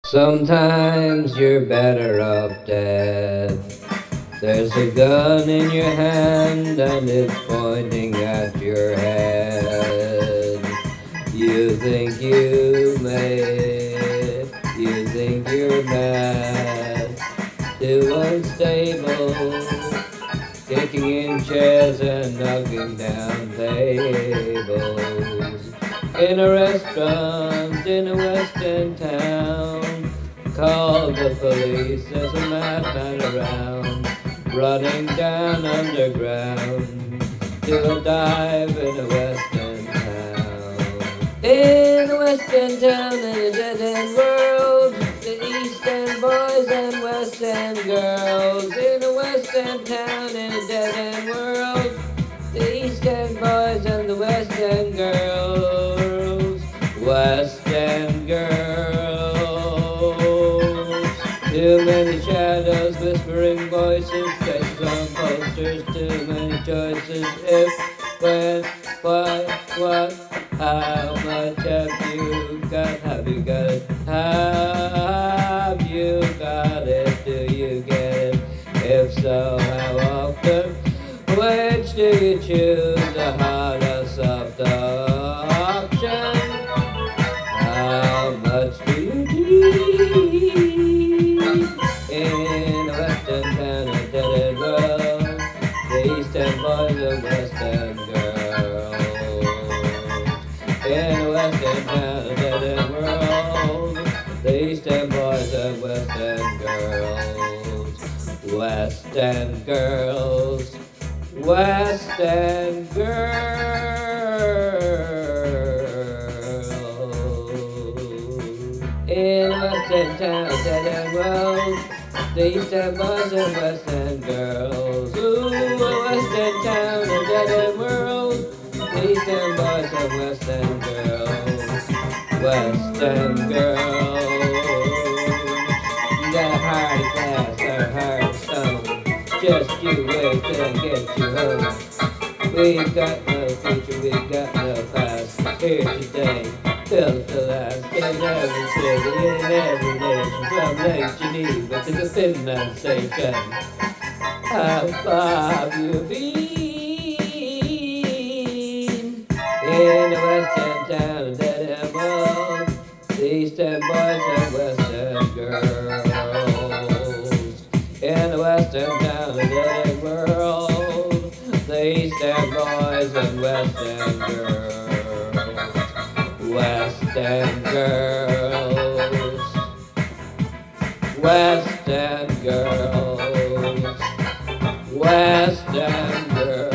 Sometimes you're better off dead. There's a gun in your hand and it's pointing at your head. You think you made it, you think you're mad, too unstable, kicking in chairs and knocking down tables. In a restaurant in a western town, call the police, there's a madman around, running down underground to a dive in a western town. In a western town in a dead-end world, the eastern boys and western girls. In a western town in a dead-end world, the eastern boys and the western girls. Western girls. Too many shadows, whispering voices, faces on posters, too many choices. If, when, why, what, how much have you got? Have you got it? Have you got it? Do you get it? If so, how often? Which do you choose? The hard or soft option? How much do you need? In a western town, a dead-end world, the eastern boys and western girls. In a western town, a dead-end world, the eastern boys and western girls. Western girls. Western girls. In a western town, dead-end world, the eastern boys and western girls. Ooh, a western town, a dead-end world, the eastern boys and western girls. Western girls. You got a heart of glass or a heart of stone. Just you wait till I get you home. We got no future, we got no past. Here today, till the last. In every city, in every nation, from Lake Geneva to the Finland station. How far have you been? In a western town, a dead-end world, the eastern boys and western girls. In a western town, a dead-end world, the eastern boys and western girls. Western girls. Western girls. Western girls.